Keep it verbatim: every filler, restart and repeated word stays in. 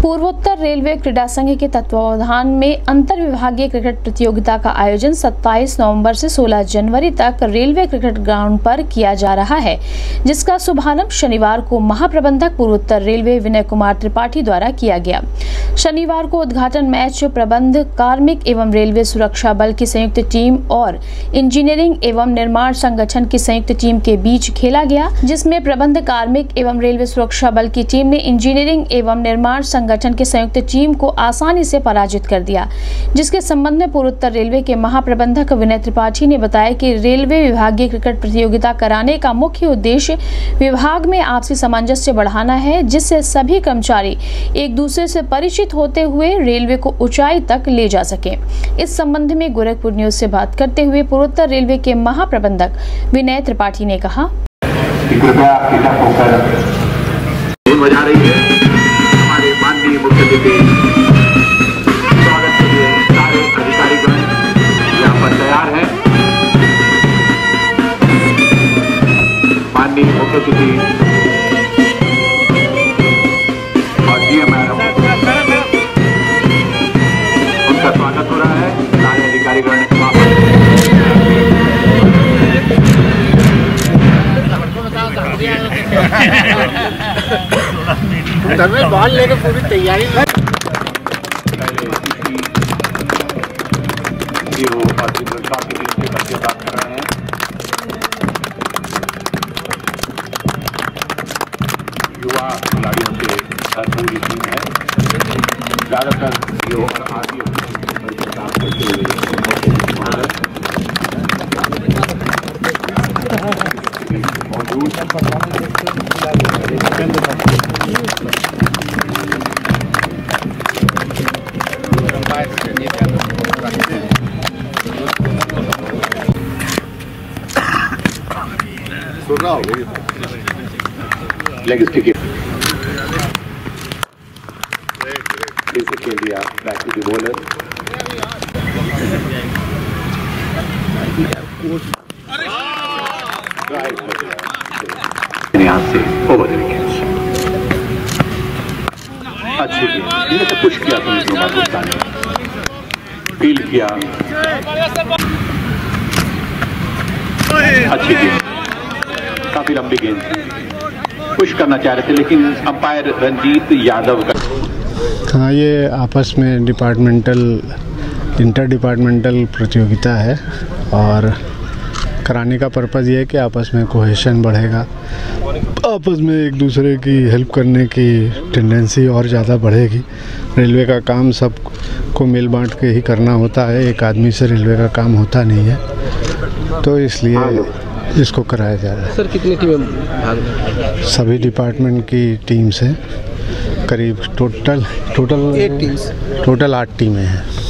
पूर्वोत्तर रेलवे क्रीड़ा संघ के तत्वावधान में अंतर विभागीय क्रिकेट प्रतियोगिता का आयोजन सत्ताईस नवंबर से सोलह जनवरी तक रेलवे क्रिकेट ग्राउंड पर किया जा रहा है, जिसका शुभारंभ शनिवार को महाप्रबंधक पूर्वोत्तर रेलवे विनय कुमार त्रिपाठी द्वारा किया गया। शनिवार को उद्घाटन मैच प्रबंध कार्मिक एवं रेलवे सुरक्षा बल की संयुक्त टीम और इंजीनियरिंग एवं निर्माण संगठन की संयुक्त टीम के बीच खेला गया, जिसमें प्रबंध कार्मिक एवं रेलवे सुरक्षा बल की टीम ने इंजीनियरिंग एवं निर्माण संगठन की संयुक्त टीम को आसानी से पराजित कर दिया। जिसके संबंध में पूर्वोत्तर रेलवे के महाप्रबंधक विनय त्रिपाठी ने बताया कि रेलवे विभागीय क्रिकेट प्रतियोगिता कराने का मुख्य उद्देश्य विभाग में आपसी सामंजस्य बढ़ाना है, जिससे सभी कर्मचारी एक दूसरे से परिचित होते हुए रेलवे को ऊंचाई तक ले जा सके। इस संबंध में गोरखपुर न्यूज से बात करते हुए पूर्वोत्तर रेलवे के महाप्रबंधक विनय त्रिपाठी ने कहा, बजा रही है हमारे माननीय मुख्यमंत्री। स्वागत के लिए सारे अधिकारीगण यहाँ पर तैयार हैं। माननीय मुख्यमंत्री और डीएम मैडम, उनका स्वागत हो रहा है। सारे अधिकारीगण घर में बॉल लेके पूरी तैयारी में हीरो और ट्रिपल शॉट के टीम के बच्चे बात कर रहे हैं। युवा खिलाड़ियों से पूरी टीम है, ज्यादातर हीरो और आदि काम करते हुए leg stick India back to the bowler. यहाँ से ओवर द विकेट अच्छी इन्हें तो पुश किया था मित्रों पाकिस्तान ने, फील किया, अच्छी गेंद, काफी लंबी गेंद पुश करना चाह रहे थे, लेकिन अंपायर रंजीत यादव का। हाँ, ये आपस में डिपार्टमेंटल इंटर डिपार्टमेंटल प्रतियोगिता है और कराने का पर्पज़ ये है कि आपस में कोहेशन बढ़ेगा, आपस में एक दूसरे की हेल्प करने की टेंडेंसी और ज़्यादा बढ़ेगी। रेलवे का काम सब को मिल बांट के ही करना होता है, एक आदमी से रेलवे का काम होता नहीं है, तो इसलिए इसको कराया जा रहा है। सर कितनी टीमें भाग रही? सभी डिपार्टमेंट की टीम से करीब total total eight teams total आठ टीमें हैं।